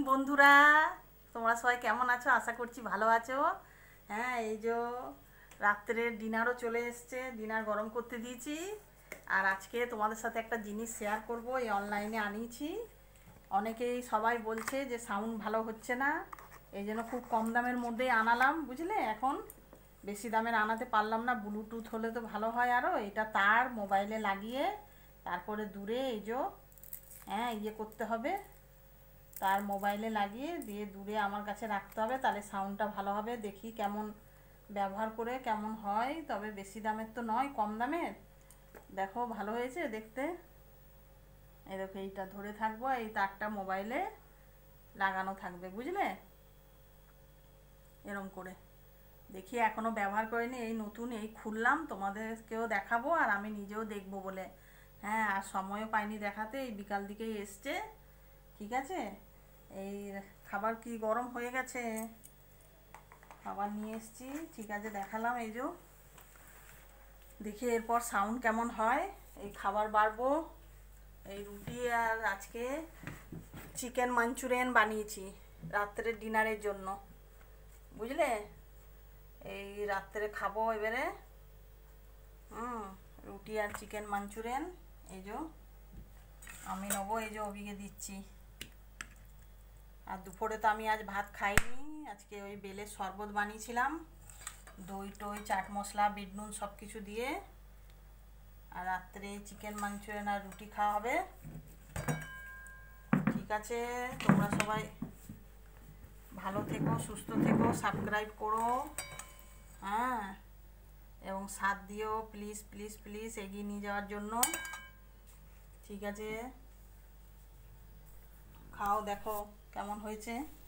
বন্ধুরা, তোমরা সবাই কেমন আছো? আশা করছি ভালো আছো। হ্যাঁ, এই যে রাত্রের ডিনারও চলে এসছে, ডিনার গরম করতে দিয়েছি। আর আজকে তোমাদের সাথে একটা জিনিস শেয়ার করব, এই অনলাইনে আনিয়েছি। অনেকেই সবাই বলছে যে সাউন্ড ভালো হচ্ছে না, এই জন্য খুব কম দামের মধ্যেই আনালাম, বুঝলে। এখন বেশি দামের আনাতে পারলাম না, ব্লুটুথ হলে তো ভালো হয়। আরও এটা তার মোবাইলে লাগিয়ে তারপরে দূরে এই যে ইয়ে করতে হবে, তার মোবাইলে লাগিয়ে দিয়ে দূরে আমার কাছে রাখতে হবে, তাহলে সাউন্ডটা ভালো হবে। দেখি কেমন ব্যবহার করে কেমন হয়, তবে বেশি দামের তো নয়, কম দামের। দেখো ভালো হয়েছে দেখতে। এই দেখো, এইটা ধরে থাকবো, এই তারটা মোবাইলে লাগানো থাকবে, বুঝলে। এরম করে দেখি, এখনও ব্যবহার করিনি, এই নতুন এই খুললাম, তোমাদেরকেও দেখাবো আর আমি নিজেও দেখবো বলে। হ্যাঁ, আর সময়ও পাইনি দেখাতে, এই বিকাল দিকেই এসছে। ঠিক আছে, এই খাবার কি গরম হয়ে গেছে, খাবার নিয়ে এসছি। ঠিক আছে, দেখালাম। এই যে দেখি এরপর সাউন্ড কেমন হয়। এই খাবার বাড়বো, এই রুটি আর আজকে চিকেন মাঞ্চুরিয়ান বানিয়েছি রাত্রের ডিনারের জন্য, বুঝলে। এই রাত্রে খাবো এবারে। রুটি আর চিকেন মাঞ্চুরিয়ান। এই যে আমি নেবো, এই যে অবিকে দিচ্ছি। আর দুপুরে তো আমি আজ ভাত খাইনি, আজকে ওই বেলের শরবত বানিয়েছিলাম, দই টই চাট মশলা বিট নুন সব কিছু দিয়ে। আর রাত্রে চিকেন মাঞ্চুরিয়ান আর রুটি খাওয়া হবে। ঠিক আছে, তোমরা সবাই ভালো থেকো, সুস্থ থেকো, সাবস্ক্রাইব করো। হ্যাঁ, এবং সাথ দিও প্লিজ প্লিজ প্লিজ, এগিয়ে নিয়ে যাওয়ার জন্য। ঠিক আছে, খাও, দেখো কেমন হয়েছে।